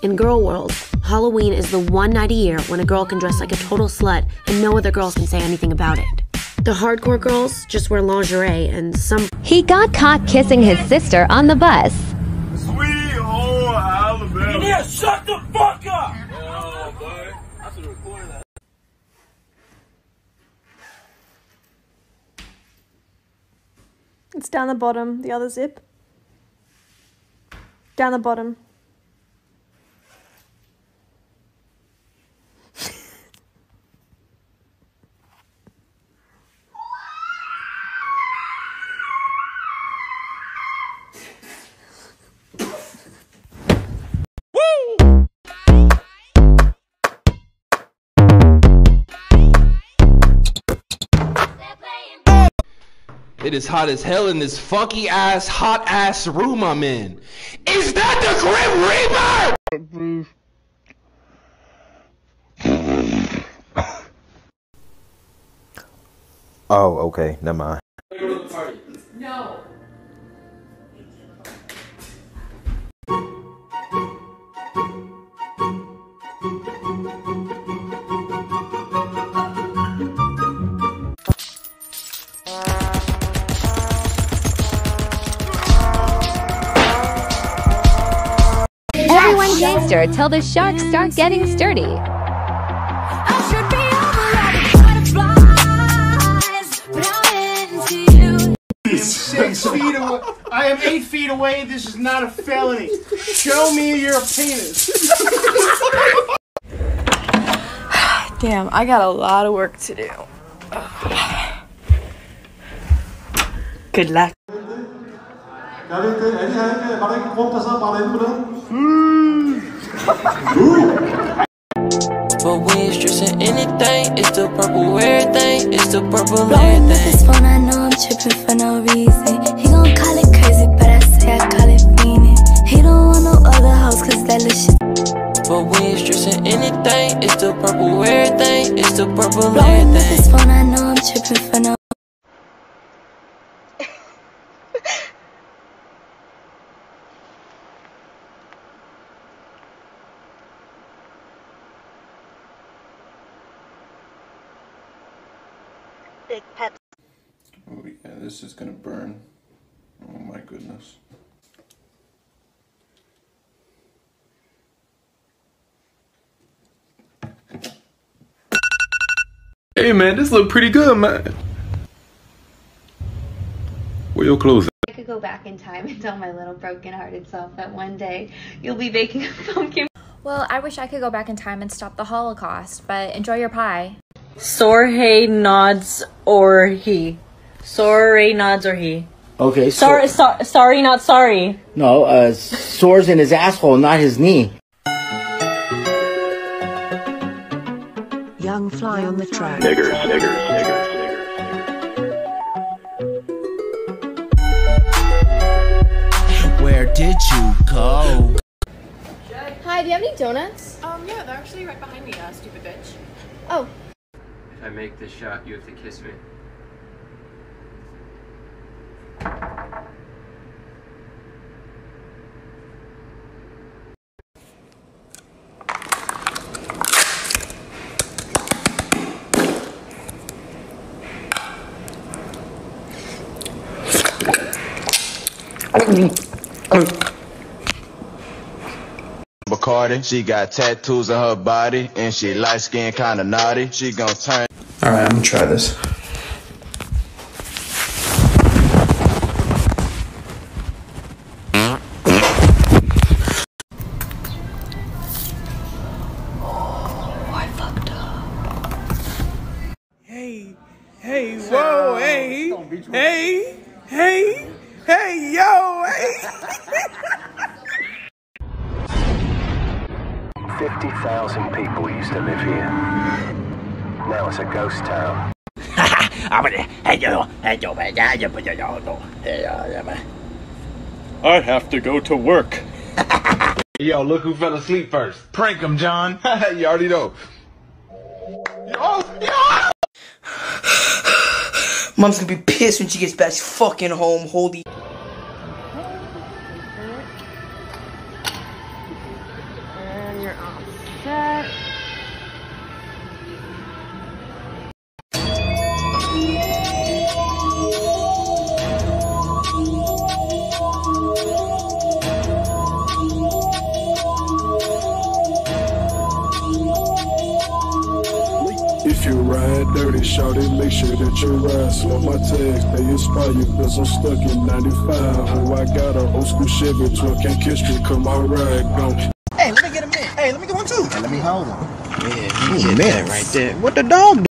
In girl world, Halloween is the one night a year when a girl can dress like a total slut and no other girls can say anything about it. The hardcore girls just wear lingerie and some... He got caught kissing his sister on the bus. Sweet home Alabama. Yeah, shut the fuck up! Oh, boy. I should record that. It's down the bottom, the other zip. Down the bottom. It is hot as hell in this funky ass, hot ass room I'm in. Is that the Grim Reaper? Oh, okay, never mind. No. Everyone gangster till the sharks start getting sturdy. I am 8 feet away. This is not a felony. Show me your penis. Damn, I got a lot of work to do. Good luck. But we ain't stressing anything. It's the purple everything. It's the purple Blowing up his everything. phone, I know I'm tripping for no reason. He gon' call it crazy, but I say I call it fiending. He don't want no other hoes, cause that little shit. But we ain't stressing anything. It's the purple everything. It's the purple Blowing up his everything. phone, I know I'm tripping for no. Big pep. Oh, yeah, this is gonna burn. Oh my goodness. Hey man, this look pretty good, man. Where your clothes at? I could go back in time and tell my little broken-hearted self that one day you'll be baking a pumpkin. Well, I wish I could go back in time and stop the Holocaust, but enjoy your pie. Sorhe nods or he. Sorry nods or he. Okay. Sorry, sorry, not sorry. No, sore's in his asshole, not his knee. Young fly on the track. Niggers, niggers, niggers, niggers. Where did you go? Hi, do you have any donuts? Yeah, they're actually right behind me, stupid bitch. Oh. If I make this shot, you have to kiss me. Bacardi, she got tattoos on her body, and she light skin kinda naughty. She gon' turn. Alright, I'm gonna try this. Hey, whoa, hey, yo, hey. 50,000 people used to live here. Now it's a ghost town. I have to go to work. Yo, look who fell asleep first. Prank him, John. You already know. Yo! Mom's gonna be pissed when she gets back fucking home. Holy. that dirty, shawty, make sure that you ride. Slow my tags, they inspire you, cause I'm stuck in 95. Oh, I got a old school Chevy, 12 can't kiss me, come on, ride, go. Hey, let me get a minute. Hey, let me get one too. Hey, let me hold him. Yeah, you get that right there. What the dog do?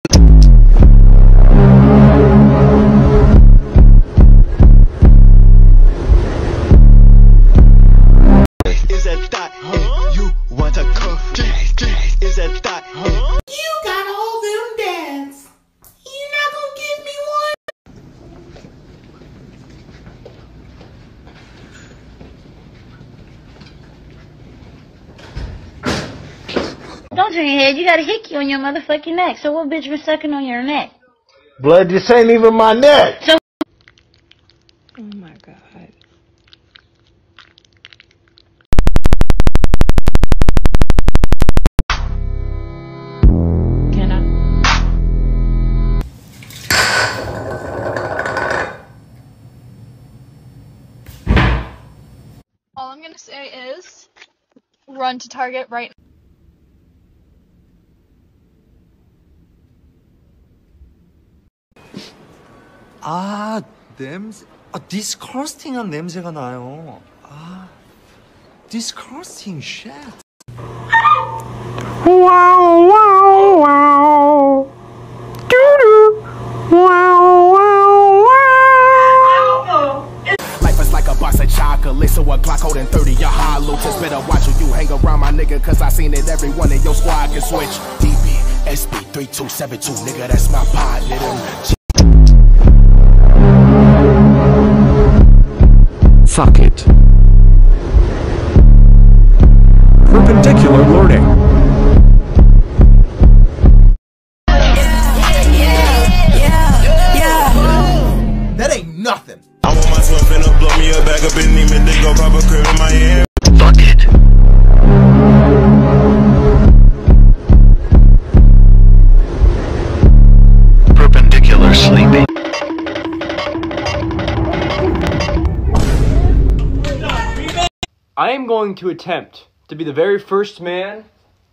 Is that thought you want to cook? Is that thought you got all them dads? You not gonna give me one? Don't turn your head, you got a hickey on your motherfucking neck. So what bitch was sucking on your neck? Blood, this ain't even my neck. So Oh my god. All I'm gonna say is run to Target right now. 아, 냄새. 아, disgusting한 냄새가 나요. 아, disgusting shit. Wow, wow, wow. Doo-doo. Wow, wow, wow. Life is like a box of chocolate, so a Glock holding 30, your hollow. Just better watch who you hang around, my nigga, cause I seen it, everyone in your squad can switch. DB, SB, 3272, nigga, that's my partner. Fuck it. Perpendicular learning. That ain't nothing. I want myself in a blow me a bag up in even they go pop a crib in my ear. Fuck it. Perpendicular sleeping. I am going to attempt to be the very first man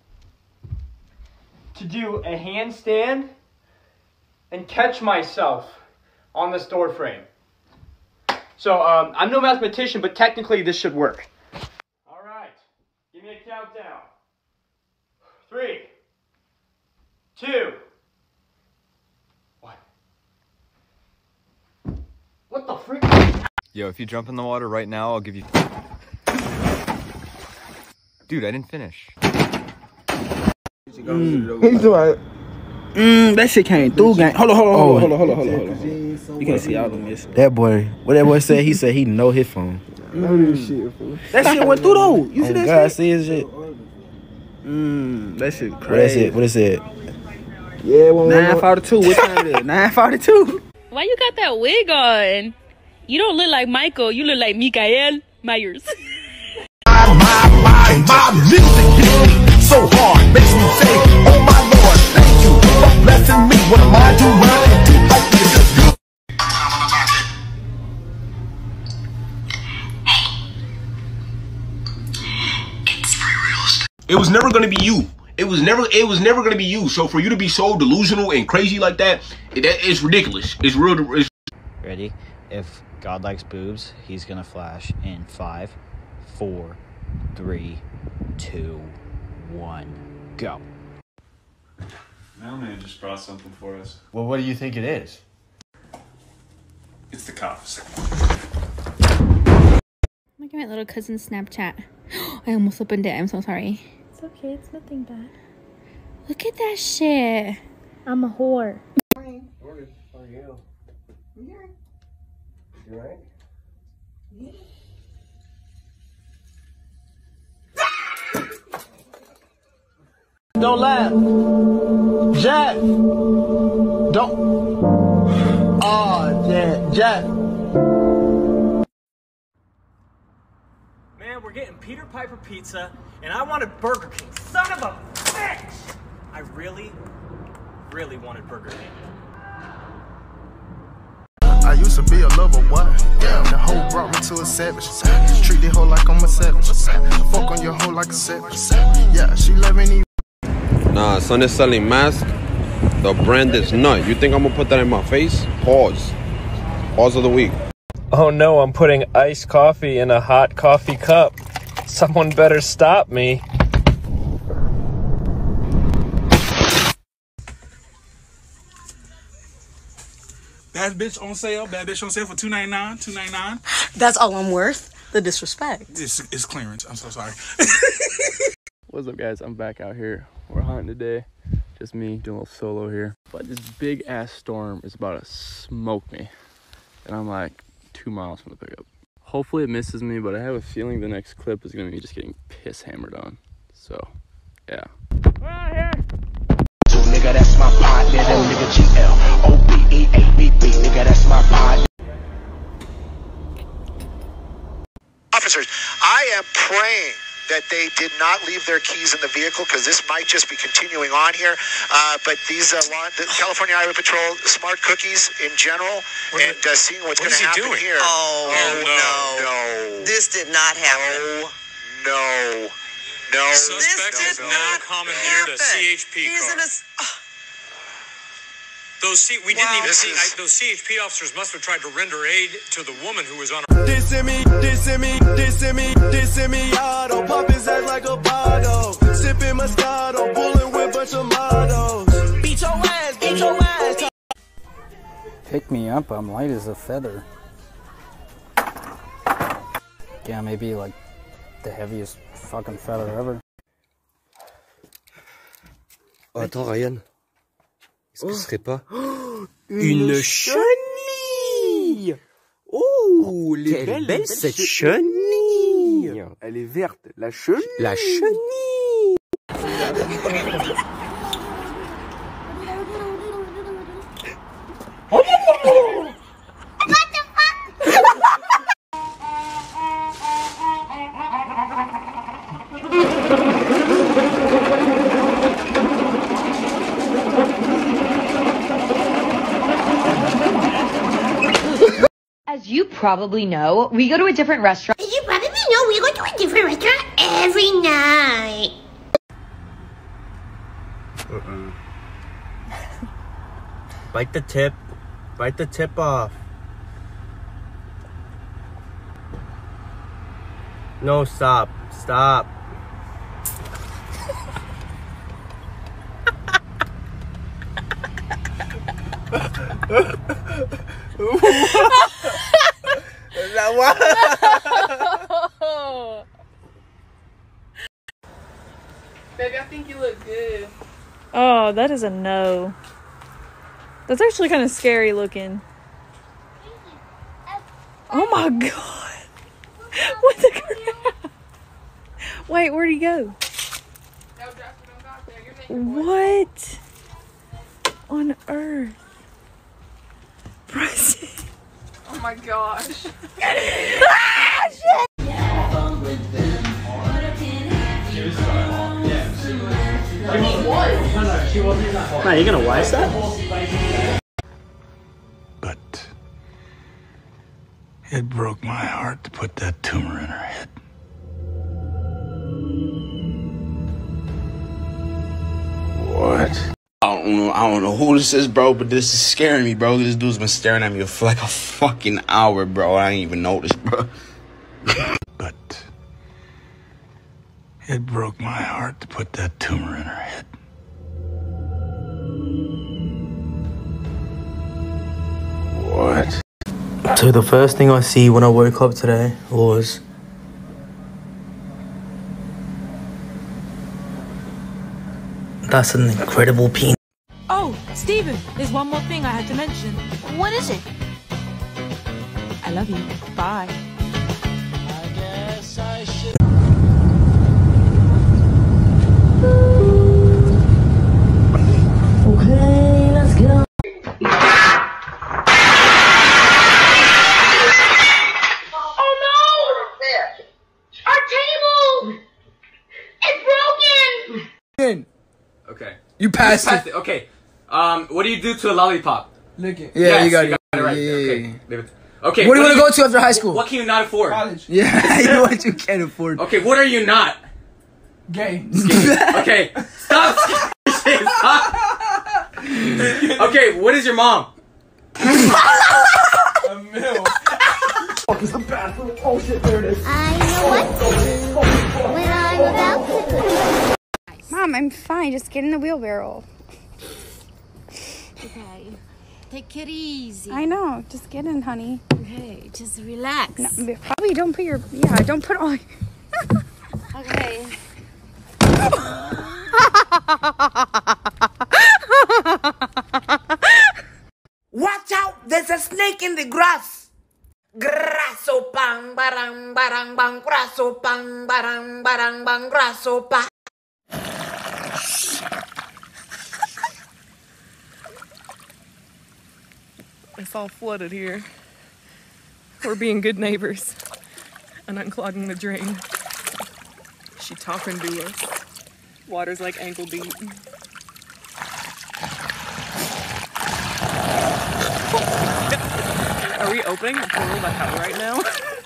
to do a handstand and catch myself on this door frame. So, I'm no mathematician, but technically this should work. All right, give me a countdown. 3, 2, 1. What the freak? Yo, if you jump in the water right now, I'll give you... Dude, I didn't finish. He's like, that shit came through, gang. Hold on. You can't see all of this. That boy, what that boy said, he said he know his phone. That shit went through though. You see that God, shit? see his shit. That shit crazy. What it said? Yeah, 9:42. What time is it? 9:42. Why you got that wig on? You don't look like Michael. You look like Mikael Myers. My music hit me so hard, makes me say, oh my Lord, thank you for blessing me. What am I doing? Like this is good. It was never gonna be you. It was never gonna be you. So for you to be so delusional and crazy like that, it's ridiculous. It's real. Ready? If God likes boobs, he's gonna flash in 5, 4, 3, 2, 1, go. Mailman just brought something for us. Well, what do you think it is? It's the cops. Look at my little cousin's Snapchat. I almost opened it. I'm so sorry. It's okay. It's nothing bad. Look at that shit. I'm a whore. Morning. How are you? You right? Don't laugh. Jack. Don't. Oh, Jack. Man, we're getting Peter Piper pizza, and I wanted Burger King. Son of a bitch! I really wanted Burger King. I used to be a lover, what? Yeah, the hoe brought me to a savage. Treat the hoe like I'm a savage. Fuck on your hoe like a savage. Yeah, she loving you. Nah, son is selling masks The brand is nut. You think I'm gonna put that in my face? Pause. Pause of the week. Oh no, I'm putting iced coffee in a hot coffee cup. Someone better stop me. Bad bitch on sale. Bad bitch on sale for $2.99. $2.99. That's all I'm worth. The disrespect. This is clearance. I'm so sorry. What's up, guys? I'm back out here. We're hunting today. Just me doing a little solo here. But this big ass storm is about to smoke me. And I'm like 2 miles from the pickup. Hopefully it misses me, but I have a feeling the next clip is gonna be just getting piss hammered on. So, yeah. We're out here. So nigga, that's my partner. That nigga GLOBEABB. Nigga, that's my partner. Officers, I am praying that they did not leave their keys in the vehicle, because this might just be continuing on here. But these the California Highway Patrol smart cookies in general, and seeing what's going to happen here. Oh, no. This did not happen. No. Suspect has now commandeered a CHP car. We didn't even see. Those CHP officers must have tried to render aid to the woman who was on her. Dissing me, auto. Pop his ass like a bottle. Sipping Moscato, bullet with bunch of models. Beat your ass. Pick me up, I'm light as a feather. Yeah, maybe like the heaviest fucking feather ever. Oh, attends, Ryan. Est-ce que ce serait pas une chenille? Oh, elle est belle cette chenille. Elle est verte, la chenille. La chenille. As you probably know, we go to a different restaurant. As you probably know, we go to a different restaurant every night. Bite the tip. Bite the tip off. No, stop. Stop. Baby, I think you look good. Oh, that is a no. That's actually kind of scary looking. Oh my god. What the crap? Wait, where'd he go? What on earth? Preston. Oh my gosh. Ah, shit! Are you gonna watch that? But it broke my heart to put that tumor in her head. What? I don't know who this is, bro, but this is scaring me, bro. This dude's been staring at me for like a fucking hour, bro. I didn't even notice, bro. But it broke my heart to put that tumor in her head. What? So the first thing I see when I woke up today was that's an incredible penis. Oh, Stephen, there's one more thing I had to mention. What is it? I love you. Bye. Okay, let's go. Oh no! Our table! It's broken! Okay. You passed it. Okay. What do you do to a lollipop? Lick it. Yeah, yes, you got it right. Yeah. Okay. Okay. What do you want to go to after high school? What can you not afford? College. Yeah, you know what you can't afford. Okay, what are you not? Gay. Okay, stop. Stop. Okay, what is your mom? A mill. Fuck is the bathroom? Oh shit, there it is. I know what to do when I'm about to cook. Mom, I'm fine. Just get in the wheelbarrow. Okay. Take it easy. I know. Just get in, honey. Okay, just relax. No, probably don't put your... Yeah, don't put all... Okay. Watch out, there's a snake in the grass. Grasso pang barang barang bang grasso pang barang barang bang grasso pa. It's all flooded here. We're being good neighbors and unclogging the drain. She talking to us. Water's like ankle deep. Are we opening the portal to hell right now?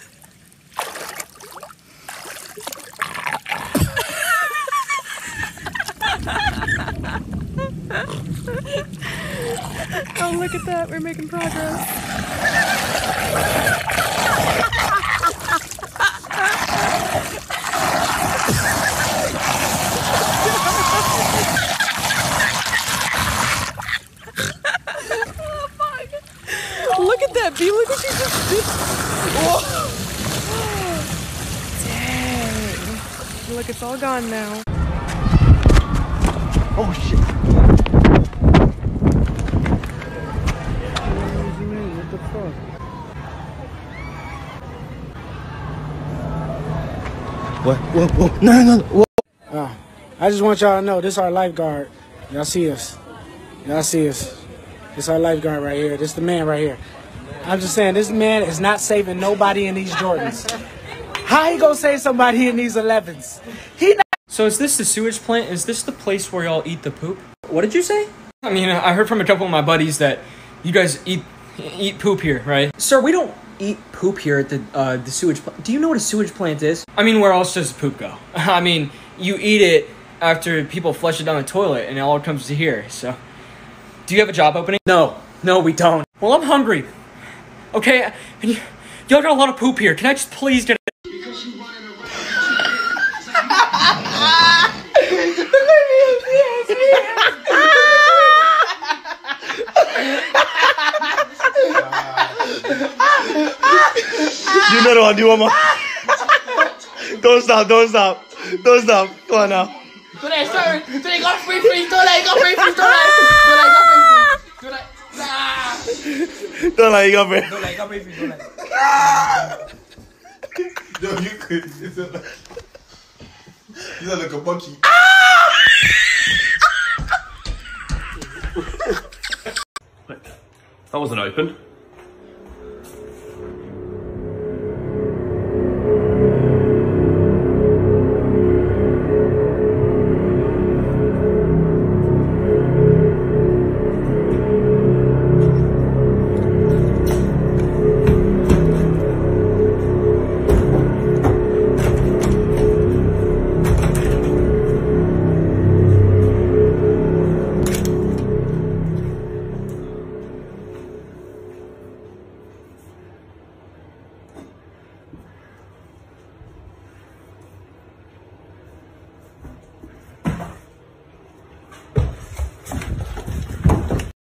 Oh, look at that. We're making progress. Look at that, B. Look what she just did. Whoa. Dang. Look, it's all gone now. Oh, shit. What the fuck? What? Whoa, whoa. No. Whoa. I just want y'all to know, this our lifeguard. Y'all see us. Y'all see us. This our lifeguard right here. This the man right here. I'm just saying, this man is not saving nobody in these Jordans. How he gonna save somebody in these 11s? He not. So is this the sewage plant? Is this the place where y'all eat the poop? What did you say? I mean, I heard from a couple of my buddies that you guys eat poop here, right? Sir, we don't eat poop here at the sewage plant. Do you know what a sewage plant is? I mean, where else does the poop go? I mean, you eat it after people flush it down the toilet and it all comes to here, so. Do you have a job opening? No, we don't. Well, I'm hungry. Okay, and y'all got a lot of poop here. Can I just please get a... You know what I do, Mama. Don't stop. Come on now. Do that, sir. Do they go free freeze? Do they go free freeze? Do they? Don't let you go, man. Do they go free freeze? Do they? Yo, you could. You look like a monkey. That wasn't open.